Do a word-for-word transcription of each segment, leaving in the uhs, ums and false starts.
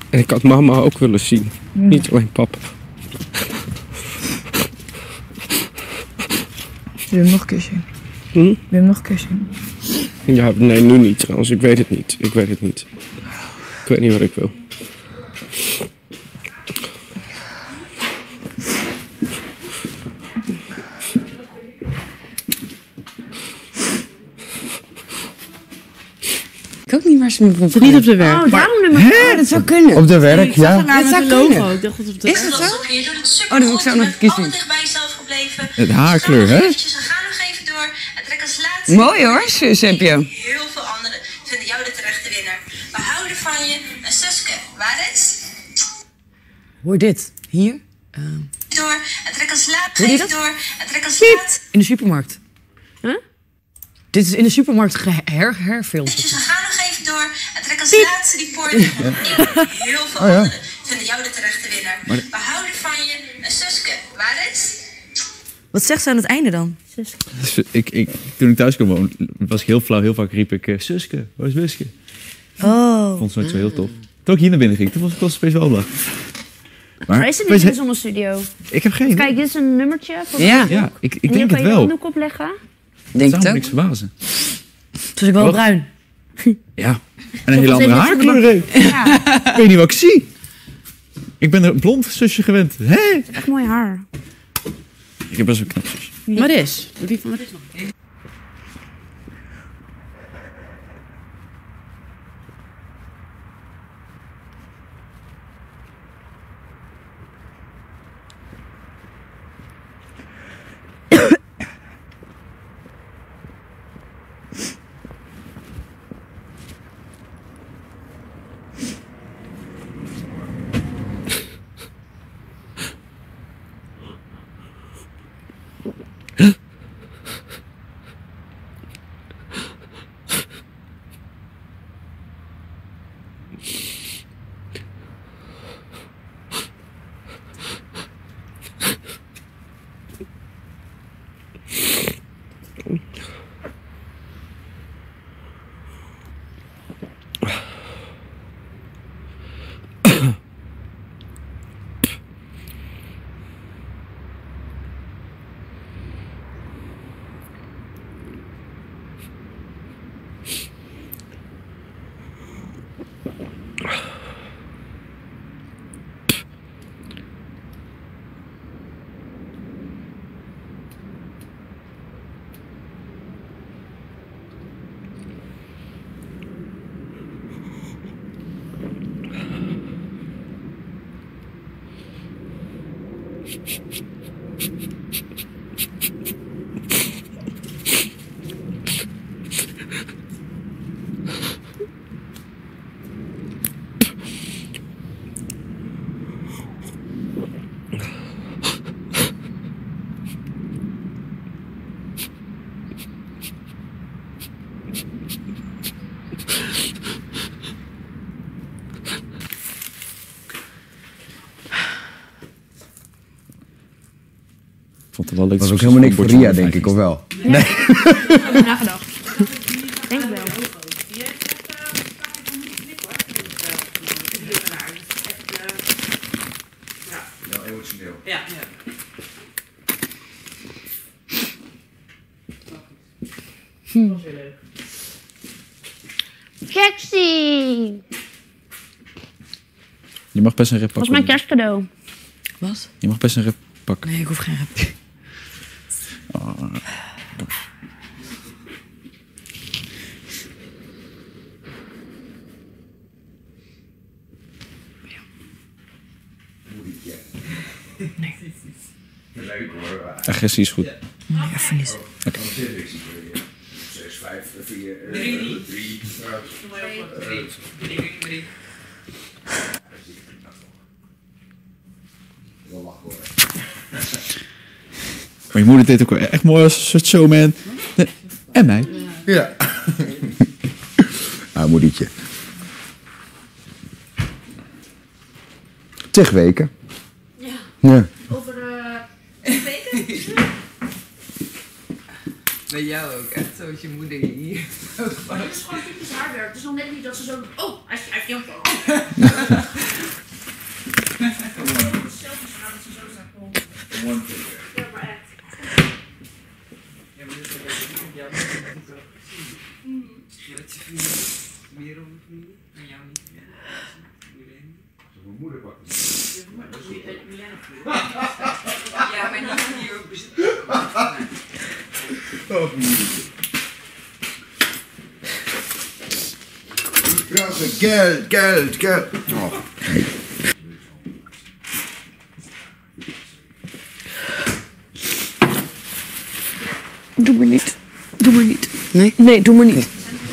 En ik had mama ook willen zien. Mm. Niet alleen papa. Wil je hem nog kussen? Hm? Wil je hem nog kussen? Ja, nee, nu niet trouwens. Ik weet het niet. Ik weet het niet. Ik weet niet wat ik wil. Ik ook niet waar ze me van Zit niet op de werk. Oh, daarom nummer vier. Oh, dat zou kunnen. Op de werk, ja. Dat zou kunnen. Ik dacht dat op de Is dat zo? Oh, dan moet ik zo nog even kiezen. Het haarkleur, hè? Ga nog even door en trek als laatste. Mooi hoor, zus heb je. Heel veel anderen vinden jou de terechte winnaar. We houden van je. En Suske, waar is? Hoor dit. Hier. Uh. Door en trek als laatste. Hoor je dat? Door en trek als laatste. In de supermarkt. Huh? Dit is in de supermarkt her herfilmd. We gaan nog even door en trek als laatste die poort. Heel veel oh, ja. anderen vinden jou de terechte winnaar. Maar... We houden van je. En Suske, waar is? Wat zegt ze aan het einde dan? Suske. Ik, ik, toen ik thuis kwam, was ik heel flauw. Heel vaak riep ik, uh, Suske, waar is Wiske? Oh. Ik vond ze nooit zo heel tof. Toen ik hier naar binnen ging, toen was ik wel speciaal blij. Maar, maar is het niet in de zonnestudio? Ik heb geen. Kijk, dit is een nummertje. Ja, ja ik, ik en denk het wel. En kan je de handdoek opleggen? Denk het ook. Niks verbazen. Het is ook wel Wat? bruin. Ja. En een hele andere haarkleur heeft. Ja. Ik weet niet wat ik zie. Ik ben een blond zusje gewend. Hé? Hey? Echt mooi haar. Ik heb best wel een knap zusje. Ja. Maris. Doe die van Maris nog. Wel leuk. Dat was ook helemaal niks voor Ria, denk ik, of wel? Ja. Nee. Ik heb er nagedacht. Denk het wel. Heel emotioneel. Ja. Hm. Dat was heel leuk. Sexy! Je mag best een rap pakken. Dat was mijn kerstcadeau. Wat? Je mag best een rap pakken. Nee, ik hoef geen rap. Oh. Nee. Leuk hoor. Agressie is goed. Nee, even niet. Oké. zes, vijf, vier, drie. drie. drie. Wel lachen hoor. Maar je moeder deed ook wel echt mooi als een soort showman. En mij. Ja. Ah, moedertje. Tig weken. Ja. Ja. Over uh, twee weken? Bij jou ook, echt zoals je moeder hier. Maar dit is gewoon typisch haarwerk. Het is nog net niet dat ze zo... Oh, hij schrijft niet op. brauche geld, geld, geld. Oh. Doe maar niet. Doe maar niet. Nee? Nee, doe maar niet.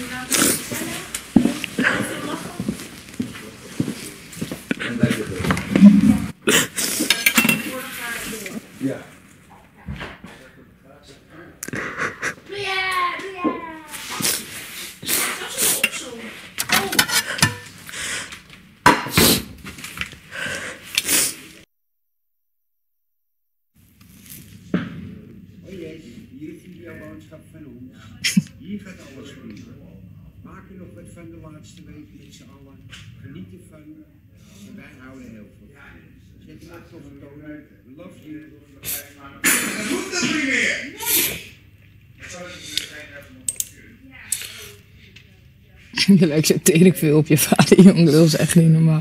Ja. Hier is de boodschap van ons. Hier gaat alles goed. Maak er nog wat van de laatste week met z'n allen. Geniet ervan. En wij houden heel veel van. Zet hem op tot de tonen. Love you. Dat hoeft dat niet meer. Je lijkt zo tering veel op je vader, jongen. Dat is echt niet normaal.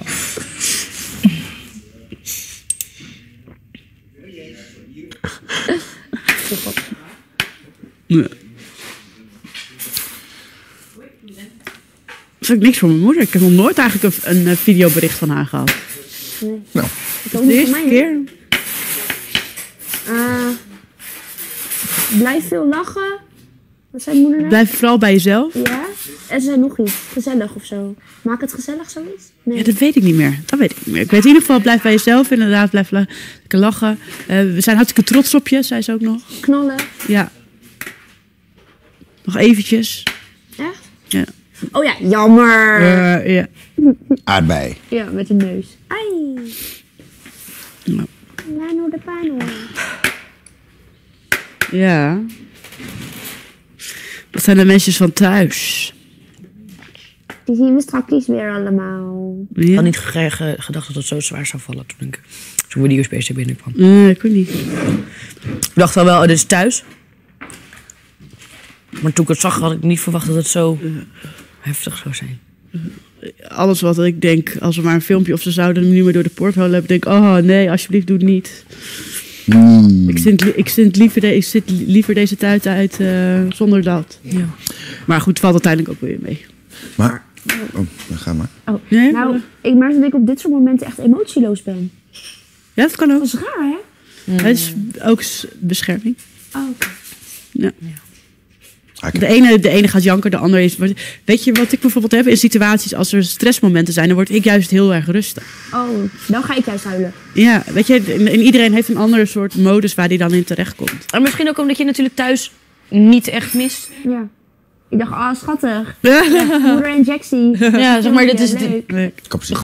Nee. Dat is ook niks voor mijn moeder. Ik heb nog nooit eigenlijk een, een videobericht van haar gehad. Nee. Nou. Dat is de eerste keer. Uh, blijf veel lachen. Wat zei moeder nou? Blijf vooral bij jezelf. Ja. En ze zei nog iets. Gezellig of zo. Maak het gezellig zoiets? Nee. Ja, dat weet ik niet meer. Dat weet ik niet meer. Ik weet in ieder geval, blijf bij jezelf inderdaad. Blijf la- lekker lachen. Uh, we zijn hartstikke trots op je, zei ze ook nog. Knallen. Ja. Nog eventjes. Echt? Ja. Oh ja, jammer. Uh, ja. Aardbei. Ja, met de neus. Ai. Nou. Lano de pano. Ja. Wat zijn de mensen van thuis? Die zien we straks weer allemaal. Ik Ja. had niet ge- ge- gedacht dat het zo zwaar zou vallen toen ik zo bij die U S B-stick binnenkwam. Nee, ik weet niet. Ik dacht wel wel, oh, dit is thuis. Maar toen ik het zag, had ik niet verwacht dat het zo heftig zou zijn. Alles wat ik denk, als we maar een filmpje of ze zouden hem nu meer door de porthole hebben, denk ik, oh nee, alsjeblieft doe het niet. Mm. Ik zit, li- ik, zit liever de, ik zit liever deze tijd uit uh, zonder dat. Ja. Maar goed, het valt uiteindelijk ook weer mee. Maar, oh, dan ga maar. Oh, Nee? nou, ik merk dat ik op dit soort momenten echt emotieloos ben. Ja, dat kan ook. Dat is raar, hè? Het is ook s- bescherming. Oh, oké. Ja. Ah, ik- De ene, de ene gaat janken, de andere is... Weet je wat ik bijvoorbeeld heb in situaties als er stressmomenten zijn, dan word ik juist heel erg rustig. Oh, dan ga ik juist huilen. Ja, weet je, en en iedereen heeft een andere soort modus waar die dan in terechtkomt. En misschien ook omdat je natuurlijk thuis niet echt mist. Ja. Ik dacht, ah, schattig. Ja, moeder en Jaxie. Ja, zeg maar, dit is... Ja, leuk. Nee. Kapsel.